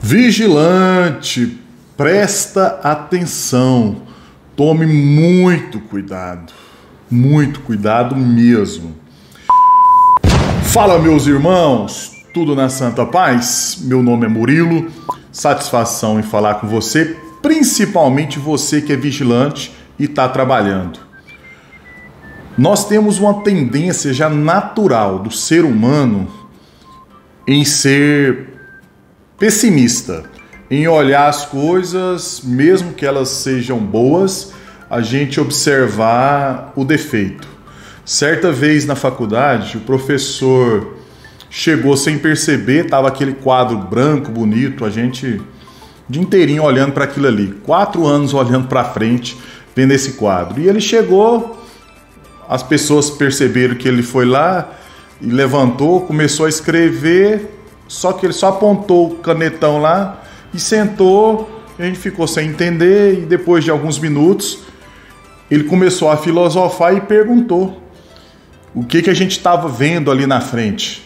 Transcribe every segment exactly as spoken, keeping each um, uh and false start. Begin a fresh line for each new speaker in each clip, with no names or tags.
Vigilante, presta atenção, tome muito cuidado, muito cuidado mesmo. Fala, meus irmãos, tudo na santa paz? Meu nome é Murilo, satisfação em falar com você, principalmente você que é vigilante e está trabalhando. Nós temos uma tendência já natural do ser humano em ser pessimista, em olhar as coisas, mesmo que elas sejam boas, a gente observar o defeito. Certa vez na faculdade, o professor chegou sem perceber, estava aquele quadro branco, bonito, a gente o dia inteirinho olhando para aquilo ali, quatro anos olhando para frente, vendo esse quadro. E ele chegou, as pessoas perceberam que ele foi lá e levantou, começou a escrever, só que ele só apontou o canetão lá e sentou, a gente ficou sem entender e depois de alguns minutos ele começou a filosofar e perguntou o que, que a gente estava vendo ali na frente.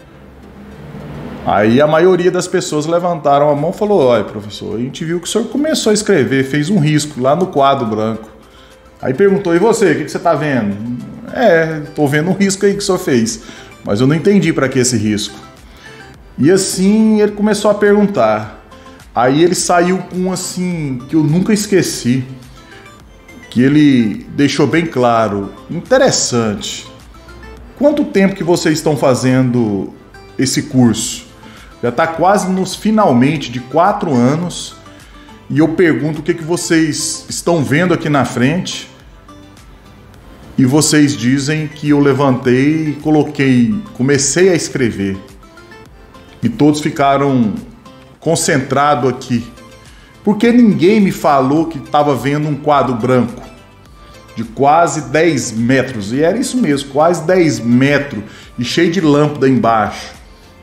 Aí a maioria das pessoas levantaram a mão e falou: olha, professor, a gente viu que o senhor começou a escrever, fez um risco lá no quadro branco. Aí perguntou: e você, o que, que você está vendo? É, estou vendo um risco aí que o senhor fez, mas eu não entendi para que esse risco. E assim ele começou a perguntar. Aí ele saiu com um assim que eu nunca esqueci, que ele deixou bem claro: interessante, quanto tempo que vocês estão fazendo esse curso? Já está quase nos finalmente de quatro anos e eu pergunto o que, que vocês estão vendo aqui na frente e vocês dizem que eu levantei e coloquei, comecei a escrever. E todos ficaram concentrados aqui, porque ninguém me falou que estava vendo um quadro branco de quase dez metros, e era isso mesmo, quase dez metros, e cheio de lâmpada embaixo.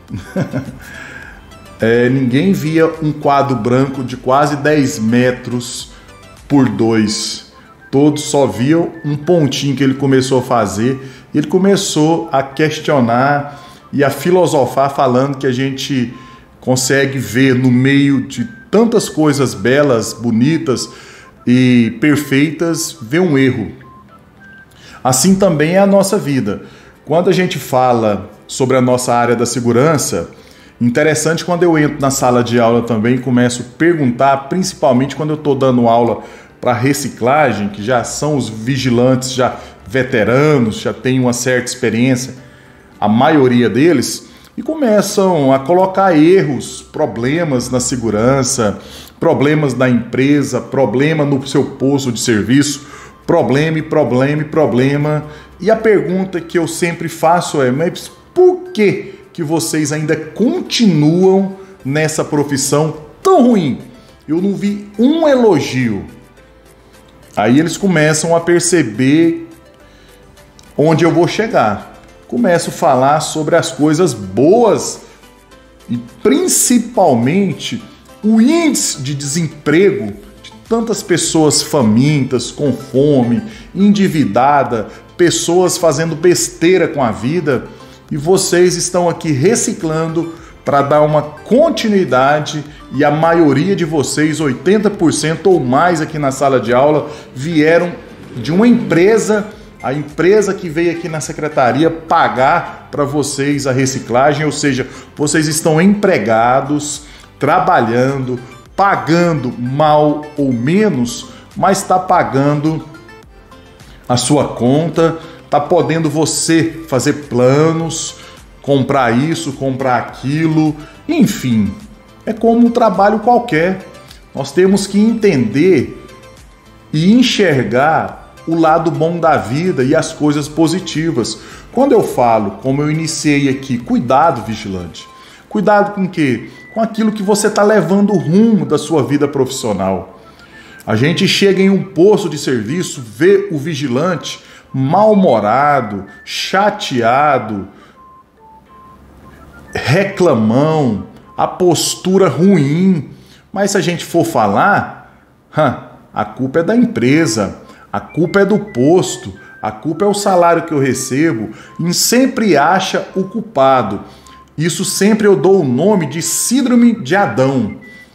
é, ninguém via um quadro branco de quase dez metros por dois, todos só viam um pontinho que ele começou a fazer, ele começou a questionar e a filosofar, falando que a gente consegue ver no meio de tantas coisas belas, bonitas e perfeitas, ver um erro. Assim também é a nossa vida. Quando a gente fala sobre a nossa área da segurança, interessante quando eu entro na sala de aula também e começo a perguntar, principalmente quando eu estou dando aula para reciclagem, que já são os vigilantes já veteranos, já têm uma certa experiência, a maioria deles, e começam a colocar erros, problemas na segurança, problemas na empresa, problema no seu posto de serviço, problema e problema e problema. E a pergunta que eu sempre faço é: mas por que que vocês ainda continuam nessa profissão tão ruim? Eu não vi um elogio. Aí eles começam a perceber onde eu vou chegar. Começo a falar sobre as coisas boas e principalmente o índice de desemprego de tantas pessoas famintas, com fome, endividada, pessoas fazendo besteira com a vida, e vocês estão aqui reciclando para dar uma continuidade, e a maioria de vocês, oitenta por cento ou mais aqui na sala de aula, vieram de uma empresa, a empresa que veio aqui na secretaria pagar para vocês a reciclagem, ou seja, vocês estão empregados, trabalhando, pagando mal ou menos, mas está pagando a sua conta, está podendo você fazer planos, comprar isso, comprar aquilo, enfim, é como um trabalho qualquer. Nós temos que entender e enxergar o lado bom da vida e as coisas positivas. Quando eu falo, como eu iniciei aqui, cuidado, vigilante. Cuidado com o quê? Com aquilo que você está levando o rumo da sua vida profissional. A gente chega em um posto de serviço, vê o vigilante mal-humorado, chateado, reclamão, a postura ruim. Mas se a gente for falar, a culpa é da empresa, a culpa é do posto, a culpa é o salário que eu recebo, e sempre acha o culpado. Isso sempre eu dou o nome de síndrome de Adão.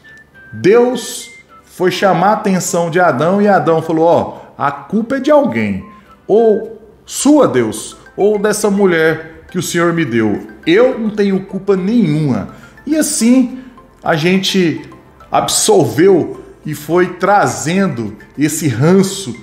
Deus foi chamar a atenção de Adão e Adão falou, ó, a culpa é de alguém. Ou sua, Deus, ou dessa mulher que o Senhor me deu. Eu não tenho culpa nenhuma. E assim a gente absolveu e foi trazendo esse ranço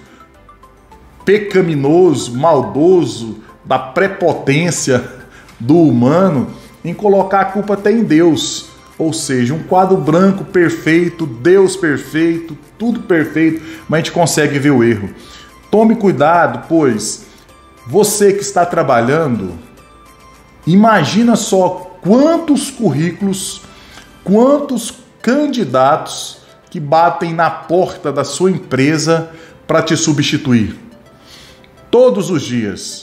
pecaminoso, maldoso, da prepotência do humano em colocar a culpa até em Deus. Ou seja, um quadro branco perfeito, Deus perfeito, tudo perfeito, mas a gente consegue ver o erro. Tome cuidado, pois você que está trabalhando, imagina só quantos currículos, quantos candidatos que batem na porta da sua empresa para te substituir. Todos os dias.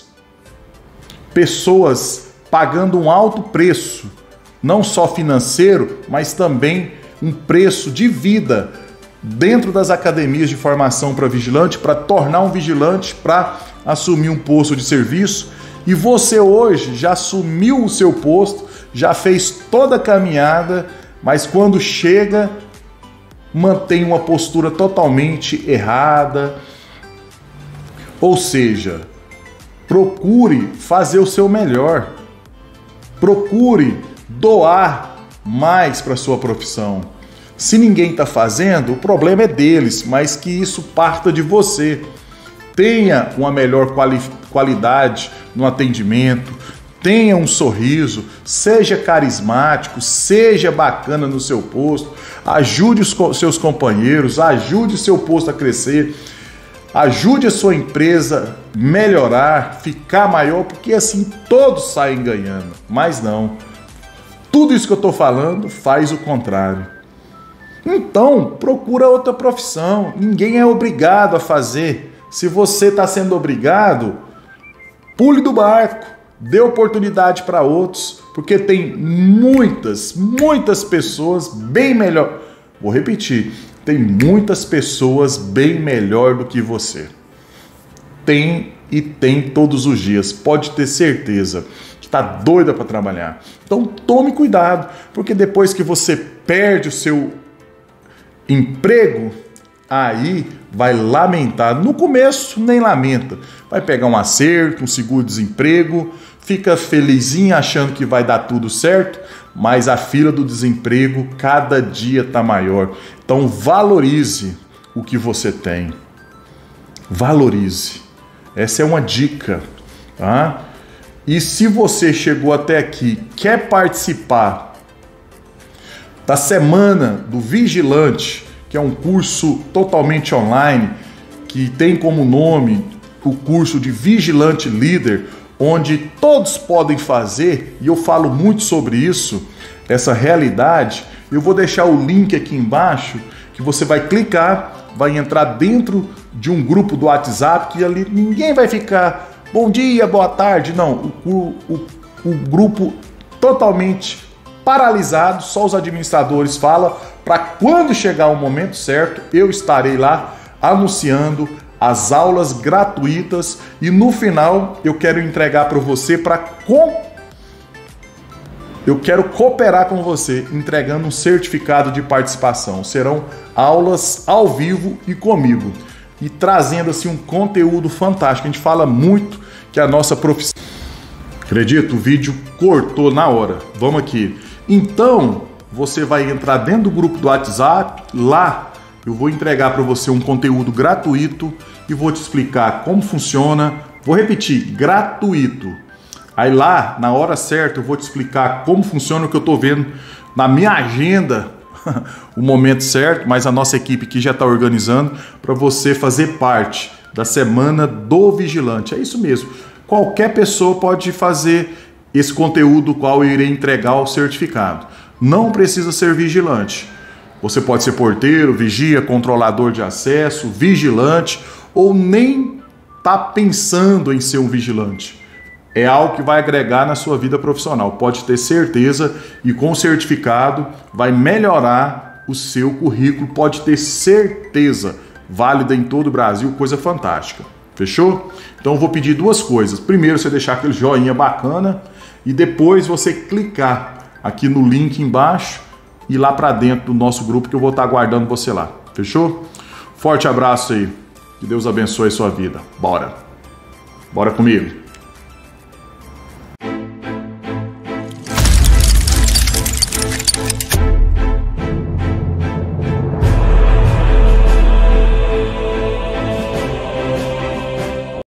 Pessoas pagando um alto preço, não só financeiro, mas também um preço de vida dentro das academias de formação para vigilante, para tornar um vigilante, para assumir um posto de serviço. E você hoje já assumiu o seu posto, já fez toda a caminhada, mas quando chega, mantém uma postura totalmente errada. Ou seja, procure fazer o seu melhor. Procure doar mais para a sua profissão. Se ninguém está fazendo, o problema é deles, mas que isso parta de você. Tenha uma melhor quali- qualidade no atendimento, tenha um sorriso, seja carismático, seja bacana no seu posto, ajude os co- seus companheiros, ajude o seu posto a crescer, ajude a sua empresa a melhorar, ficar maior, porque assim todos saem ganhando. Mas não, tudo isso que eu estou falando faz o contrário. Então, procura outra profissão. Ninguém é obrigado a fazer. Se você está sendo obrigado, pule do barco, dê oportunidade para outros, porque tem muitas, muitas pessoas bem melhor. Vou repetir, tem muitas pessoas bem melhor do que você. Tem e tem todos os dias, pode ter certeza. Está doida para trabalhar. Então tome cuidado, porque depois que você perde o seu emprego, aí vai lamentar. No começo nem lamenta, vai pegar um acerto, um seguro-desemprego, fica felizinho achando que vai dar tudo certo, mas a fila do desemprego cada dia está maior. Então valorize o que você tem. Valorize. Essa é uma dica, tá? E se você chegou até aqui, quer participar da Semana do Vigilante, que é um curso totalmente online, que tem como nome o curso de Vigilante Líder, onde todos podem fazer, e eu falo muito sobre isso, essa realidade. Eu vou deixar o link aqui embaixo, que você vai clicar, vai entrar dentro de um grupo do WhatsApp, que ali ninguém vai ficar bom dia, boa tarde, não, o, o, o grupo totalmente paralisado, só os administradores falam, para quando chegar o momento certo, eu estarei lá anunciando as aulas gratuitas e no final eu quero entregar para você para com eu quero cooperar com você entregando um certificado de participação. Serão aulas ao vivo e comigo e trazendo assim um conteúdo fantástico. A gente fala muito que a nossa profissão, acredito, o vídeo cortou na hora. Vamos aqui. Então, você vai entrar dentro do grupo do WhatsApp, lá eu vou entregar para você um conteúdo gratuito e vou te explicar como funciona. Vou repetir, gratuito. Aí lá, na hora certa, eu vou te explicar como funciona o que eu estou vendo na minha agenda, o momento certo, mas a nossa equipe aqui já está organizando para você fazer parte da Semana do Vigilante. É isso mesmo. Qualquer pessoa pode fazer esse conteúdo, qual eu irei entregar o certificado. Não precisa ser vigilante. Você pode ser porteiro, vigia, controlador de acesso, vigilante, ou nem tá pensando em ser um vigilante. É algo que vai agregar na sua vida profissional. Pode ter certeza, e com o certificado vai melhorar o seu currículo. Pode ter certeza. Válida em todo o Brasil, coisa fantástica. Fechou? Então eu vou pedir duas coisas. Primeiro, você deixar aquele joinha bacana e depois você clicar aqui no link embaixo e ir lá para dentro do nosso grupo que eu vou estar aguardando você lá. Fechou? Forte abraço aí. Que Deus abençoe a sua vida. Bora. Bora comigo.